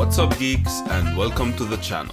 What's up, geeks, and welcome to the channel.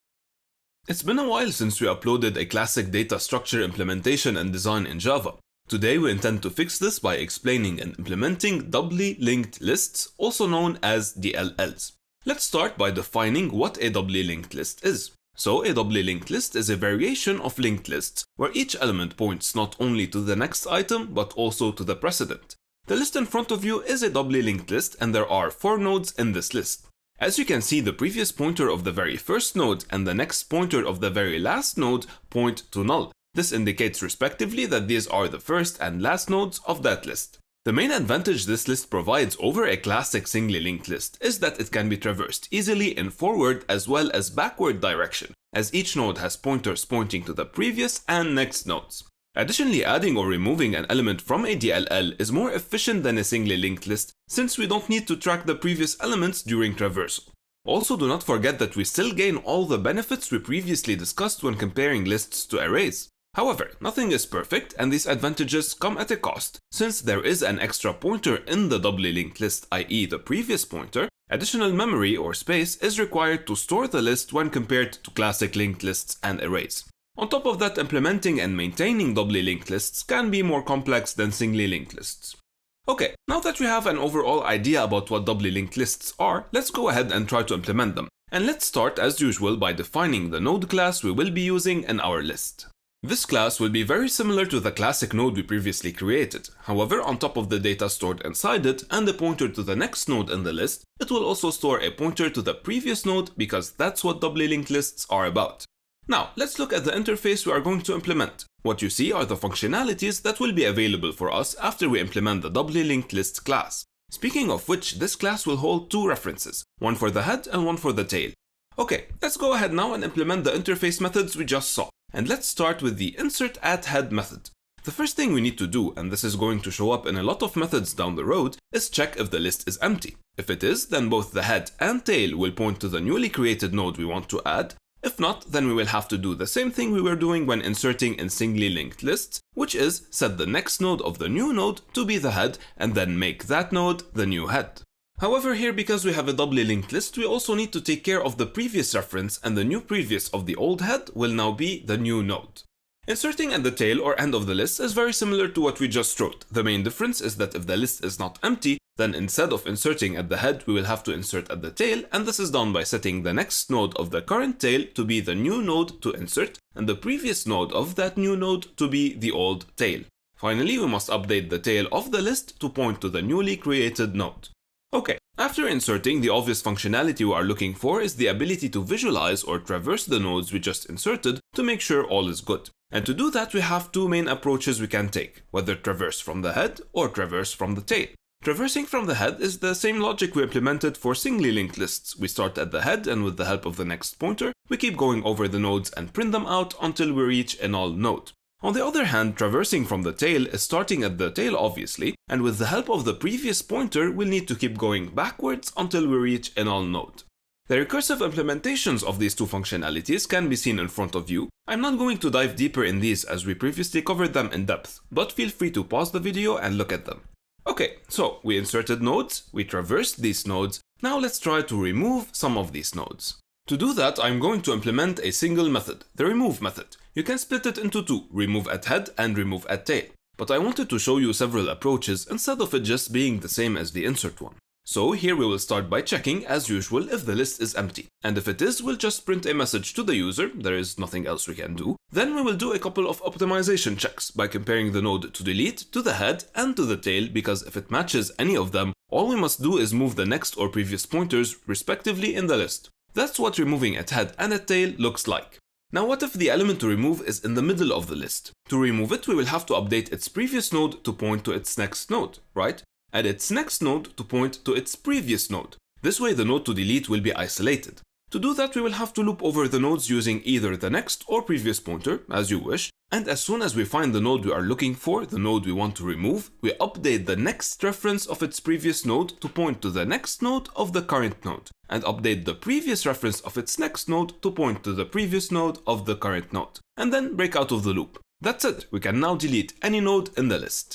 It's been a while since we uploaded a classic data structure implementation and design in Java. Today we intend to fix this by explaining and implementing doubly linked lists, also known as DLLs. Let's start by defining what a doubly linked list is. So a doubly linked list is a variation of linked lists, where each element points not only to the next item, but also to the precedent. The list in front of you is a doubly linked list, and there are 4 nodes in this list. As you can see, the previous pointer of the very first node and the next pointer of the very last node point to null. This indicates respectively that these are the first and last nodes of that list. The main advantage this list provides over a classic singly linked list is that it can be traversed easily in forward as well as backward direction, as each node has pointers pointing to the previous and next nodes. Additionally, adding or removing an element from a DLL is more efficient than a singly linked list, since we don't need to track the previous elements during traversal. Also, do not forget that we still gain all the benefits we previously discussed when comparing lists to arrays. However, nothing is perfect, and these advantages come at a cost. Since there is an extra pointer in the doubly linked list, i.e. the previous pointer, additional memory or space is required to store the list when compared to classic linked lists and arrays. On top of that, implementing and maintaining doubly linked lists can be more complex than singly linked lists. Okay, now that we have an overall idea about what doubly linked lists are, let's go ahead and try to implement them. And let's start as usual by defining the node class we will be using in our list. This class will be very similar to the classic node we previously created. However, on top of the data stored inside it and the pointer to the next node in the list, it will also store a pointer to the previous node, because that's what doubly linked lists are about. Now, let's look at the interface we are going to implement. What you see are the functionalities that will be available for us after we implement the doubly linked list class. Speaking of which, this class will hold 2 references, one for the head and one for the tail. Okay, let's go ahead now and implement the interface methods we just saw. And let's start with the insert@head method. The first thing we need to do, and this is going to show up in a lot of methods down the road, is check if the list is empty. If it is, then both the head and tail will point to the newly created node we want to add. If not, then we will have to do the same thing we were doing when inserting in singly linked lists, which is set the next node of the new node to be the head and then make that node the new head. However, here, because we have a doubly linked list, we also need to take care of the previous reference, and the new previous of the old head will now be the new node. Inserting at the tail or end of the list is very similar to what we just wrote. The main difference is that if the list is not empty, then instead of inserting at the head, we will have to insert at the tail, and this is done by setting the next node of the current tail to be the new node to insert, and the previous node of that new node to be the old tail. Finally, we must update the tail of the list to point to the newly created node. Okay, after inserting, the obvious functionality we are looking for is the ability to visualize or traverse the nodes we just inserted to make sure all is good. And to do that, we have 2 main approaches we can take, whether traverse from the head or traverse from the tail. Traversing from the head is the same logic we implemented for singly linked lists. We start at the head, and with the help of the next pointer, we keep going over the nodes and print them out until we reach a null node. On the other hand, traversing from the tail is starting at the tail obviously, and with the help of the previous pointer, we'll need to keep going backwards until we reach a null node. The recursive implementations of these 2 functionalities can be seen in front of you. I'm not going to dive deeper in these as we previously covered them in depth, but feel free to pause the video and look at them. Okay, so we inserted nodes, we traversed these nodes, now let's try to remove some of these nodes. To do that, I'm going to implement a single method, the remove method. You can split it into 2, remove at head and remove at tail. But I wanted to show you several approaches instead of it just being the same as the insert one. So here we will start by checking, as usual, if the list is empty. And if it is, we'll just print a message to the user, there is nothing else we can do. Then we will do a couple of optimization checks by comparing the node to delete, to the head, and to the tail, because if it matches any of them, all we must do is move the next or previous pointers respectively in the list. That's what removing at head and at tail looks like. Now, what if the element to remove is in the middle of the list? To remove it, we will have to update its previous node to point to its next node, right? And its next node to point to its previous node. This way the node to delete will be isolated. To do that, we will have to loop over the nodes using either the next or previous pointer, as you wish, and as soon as we find the node we are looking for, the node we want to remove, we update the next reference of its previous node to point to the next node of the current node, and update the previous reference of its next node to point to the previous node of the current node, and then break out of the loop. That's it, we can now delete any node in the list.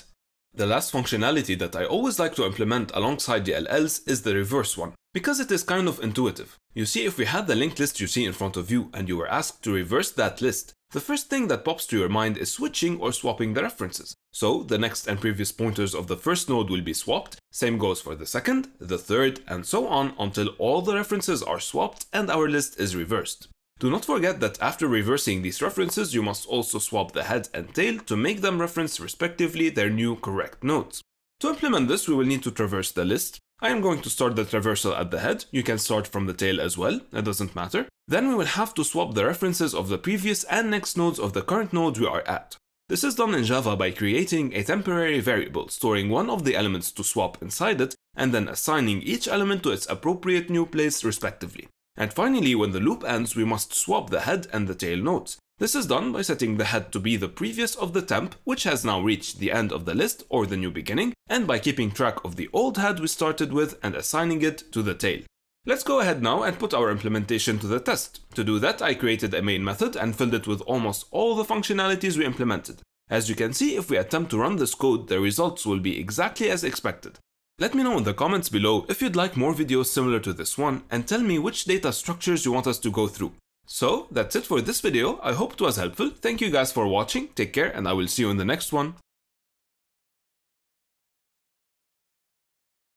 The last functionality that I always like to implement alongside DLLs is the reverse one, because it is kind of intuitive. You see, if we had the linked list you see in front of you and you were asked to reverse that list, the first thing that pops to your mind is switching or swapping the references. So the next and previous pointers of the first node will be swapped, same goes for the second, the third, and so on until all the references are swapped and our list is reversed. Do not forget that after reversing these references, you must also swap the head and tail to make them reference respectively their new correct nodes. To implement this, we will need to traverse the list. I am going to start the traversal at the head. You can start from the tail as well, it doesn't matter. Then we will have to swap the references of the previous and next nodes of the current node we are at. This is done in Java by creating a temporary variable, storing one of the elements to swap inside it, and then assigning each element to its appropriate new place respectively. And finally, when the loop ends, we must swap the head and the tail nodes. This is done by setting the head to be the previous of the temp, which has now reached the end of the list or the new beginning, and by keeping track of the old head we started with and assigning it to the tail. Let's go ahead now and put our implementation to the test. To do that, I created a main method and filled it with almost all the functionalities we implemented. As you can see, if we attempt to run this code, the results will be exactly as expected. Let me know in the comments below if you'd like more videos similar to this one, and tell me which data structures you want us to go through. So that's it for this video. I hope it was helpful. Thank you guys for watching, take care, and I will see you in the next one.